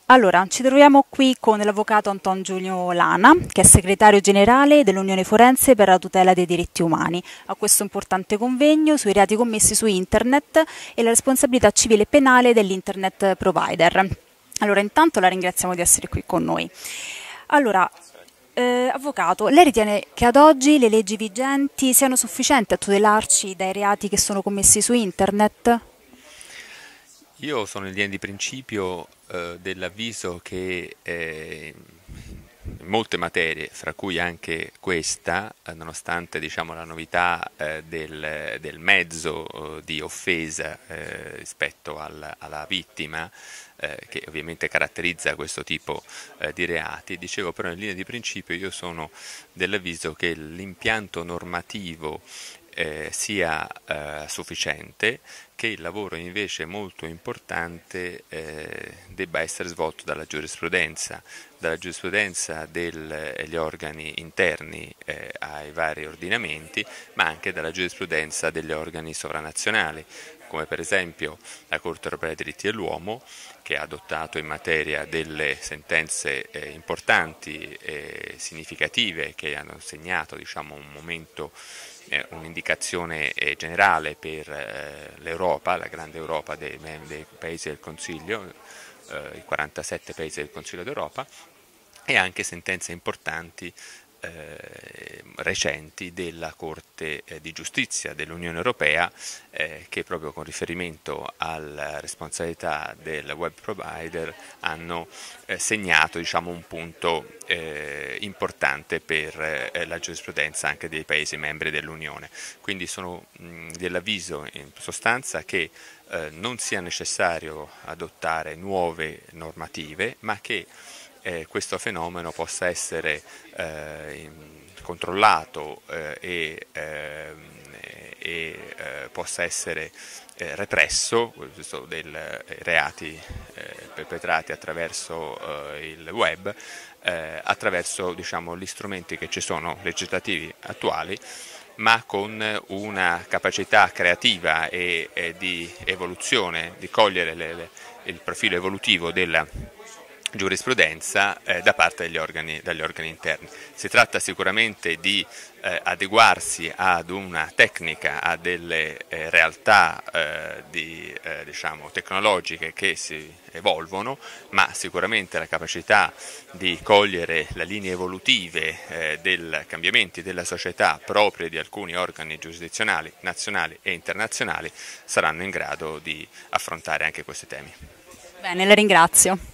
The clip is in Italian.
Allora, ci troviamo qui con l'avvocato Anton Giulio Lana, che è segretario generale dell'Unione Forense per la tutela dei diritti umani, a questo importante convegno sui reati commessi su Internet e la responsabilità civile e penale dell'Internet provider. Allora, intanto la ringraziamo di essere qui con noi. Allora, avvocato, lei ritiene che ad oggi le leggi vigenti siano sufficienti a tutelarci dai reati che sono commessi su Internet? Io sono in linea di principio dell'avviso che in molte materie, fra cui anche questa, nonostante diciamo, la novità del mezzo di offesa rispetto alla vittima, che ovviamente caratterizza questo tipo di reati, dicevo però in linea di principio io sono dell'avviso che l'impianto normativo sia sufficiente, che il lavoro invece molto importante debba essere svolto dalla giurisprudenza degli organi interni ai vari ordinamenti, ma anche dalla giurisprudenza degli organi sovranazionali, come per esempio la Corte europea dei diritti dell'uomo, che ha adottato in materia delle sentenze importanti e significative che hanno segnato diciamo, un momento un'indicazione generale per l'Europa, la grande Europa dei paesi del Consiglio, i 47 paesi del Consiglio d'Europa, e anche sentenze importanti recenti della Corte di Giustizia dell'Unione Europea che proprio con riferimento alla responsabilità del web provider hanno segnato diciamo, un punto importante per la giurisprudenza anche dei Paesi membri dell'Unione. Quindi sono dell'avviso in sostanza che non sia necessario adottare nuove normative, ma che questo fenomeno possa essere controllato possa essere represso dei reati perpetrati attraverso il web, attraverso diciamo, gli strumenti che ci sono legislativi attuali, ma con una capacità creativa e di evoluzione, di cogliere il profilo evolutivo della giurisprudenza da parte dagli organi interni. Si tratta sicuramente di adeguarsi ad una tecnica, a delle realtà diciamo, tecnologiche che si evolvono, ma sicuramente la capacità di cogliere le linee evolutive dei cambiamenti della società proprie di alcuni organi giurisdizionali, nazionali e internazionali saranno in grado di affrontare anche questi temi. Bene, la ringrazio.